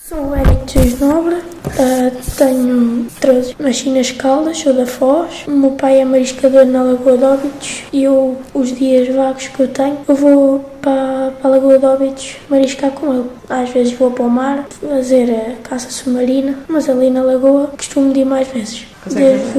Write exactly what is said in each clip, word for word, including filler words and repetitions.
Sou o Érico Jesus Nobre, uh, tenho treze nasci Caldas, sou da Foz. O meu pai é mariscador na Lagoa de Óbidos e eu, os dias vagos que eu tenho, eu vou para, para a Lagoa de Óbidos mariscar com ele. Às vezes vou para o mar fazer a caça submarina, mas ali na Lagoa costumo ir mais vezes, desde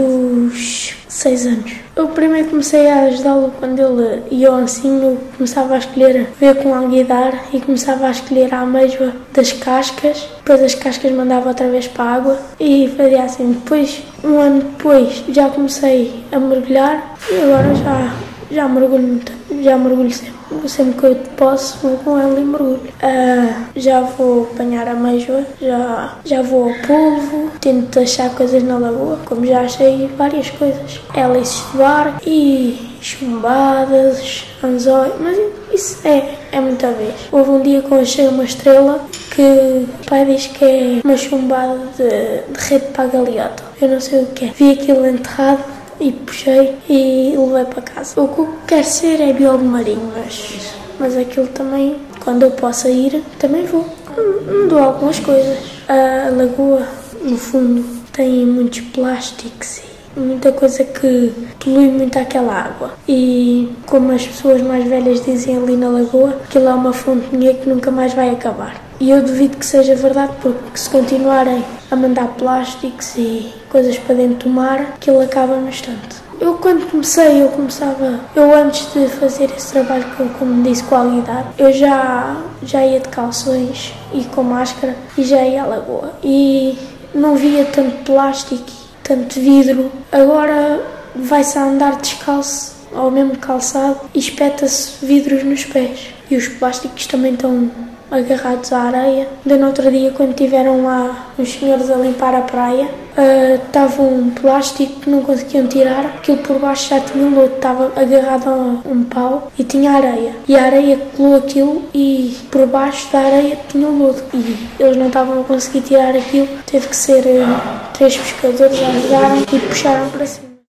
os seis anos. Eu primeiro comecei a ajudá-lo quando ele ia ao ensino, começava a escolher, ver com alguidar e começava a escolher a ameijoa das cascas, depois as cascas mandava outra vez para a água e fazia assim. Depois, um ano depois, já comecei a mergulhar e agora já, já mergulho, já mergulho sempre. Sempre que eu posso, vou com ele e mergulho. Uh, já vou apanhar a ameijoa, já, já vou ao polvo, tento achar coisas na lagoa, como já achei várias coisas. Hélices de bar e chumbadas, anzóis, mas isso é, é muita vez. Houve um dia que eu achei uma estrela que o pai diz que é uma chumbada de, de rede para a galeota. Eu não sei o que é. Vi aquilo enterrado e puxei e levei para casa. O que eu quero ser é biólogo marinho, mas, mas aquilo também, quando eu possa ir, também vou. Mudou algumas coisas. A lagoa, no fundo, tem muitos plásticos e muita coisa que polui muito aquela água. E como as pessoas mais velhas dizem ali na lagoa, aquilo é uma fonte de dinheiro que nunca mais vai acabar. E eu duvido que seja verdade, porque se continuarem a mandar plásticos e coisas para dentro do mar, aquilo acaba no instante. Eu quando comecei, eu começava, eu antes de fazer esse trabalho, como disse, com a alguidar, eu já, já ia de calções e com máscara e já ia à lagoa. E não via tanto plástico, tanto vidro. Agora vai-se a andar descalço, ao mesmo calçado, e espeta-se vidros nos pés. E os plásticos também estão agarrados à areia. Ainda no outro dia, quando tiveram lá os senhores a limpar a praia, estava uh, um plástico que não conseguiam tirar, aquilo por baixo já tinha lodo, estava agarrado a um pau e tinha areia. E a areia colou aquilo e por baixo da areia tinha lodo. E eles não estavam a conseguir tirar aquilo, teve que ser uh, três pescadores a ajudarem e puxaram para cima.